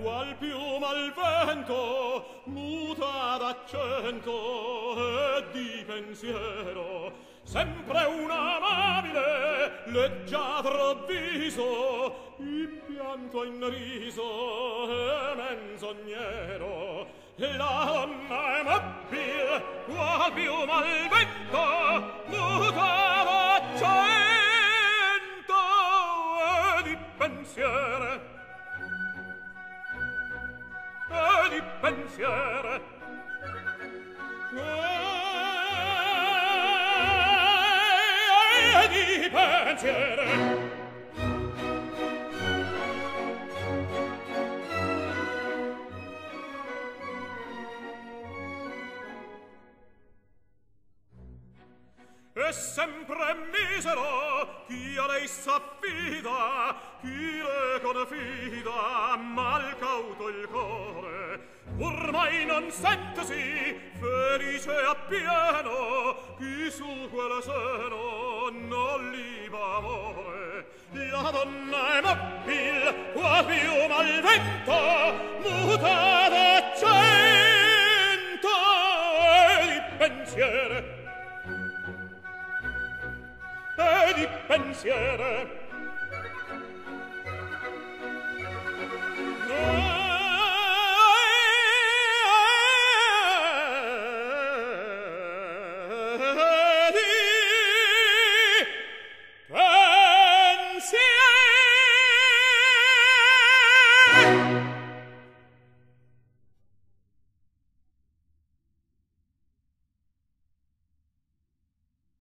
qual piuma al vento muta d'accento e di pensiero, sempre un amabile leggiadro viso, impianto in riso e menzognero. La donna è mobile qual piuma al vento muta d'accento e di pensiero, di pensiero, di pensiero. E sempre misero chi a lei s'affida, chi le confida, mal cauto il core, ormai non sentesi felice appieno, chi su quel seno non li va amore. La donna è mobil qual piuma al vento muta d'accento e di pensiero, e di pensiero. Pensiero.